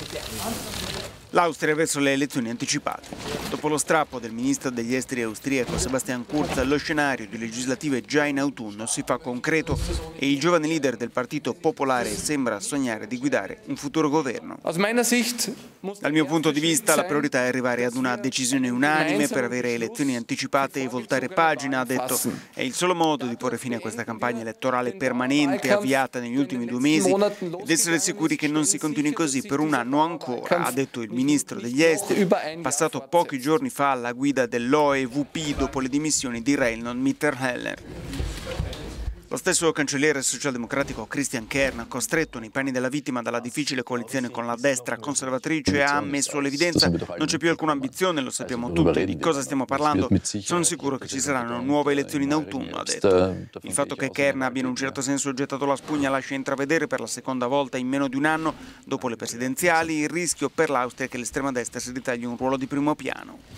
L'Austria verso le elezioni anticipate. Dopo lo strappo del ministro degli esteri austriaco Sebastian Kurz, lo scenario di legislative già in autunno si fa concreto e il giovane leader del Partito Popolare sembra sognare di guidare un futuro governo. Dal mio punto di vista la priorità è arrivare ad una decisione unanime per avere elezioni anticipate e voltare pagina, ha detto. È il solo modo di porre fine a questa campagna elettorale permanente avviata negli ultimi 2 mesi ed essere sicuri che non si continui così per un anno ancora, ha detto il ministro degli esteri, passato pochi giorni fa alla guida dell'OEVP dopo le dimissioni di Reinhold Mitterrand. Lo stesso cancelliere socialdemocratico Christian Kern, costretto nei panni della vittima dalla difficile coalizione con la destra conservatrice, ha ammesso all'evidenza non c'è più alcuna ambizione, lo sappiamo tutti, di cosa stiamo parlando, sono sicuro che ci saranno nuove elezioni in autunno, ha detto. Il fatto che Kern abbia in un certo senso gettato la spugna lascia intravedere per la seconda volta in meno di un anno, dopo le presidenziali, il rischio per l'Austria che l'estrema destra si ritagli un ruolo di primo piano.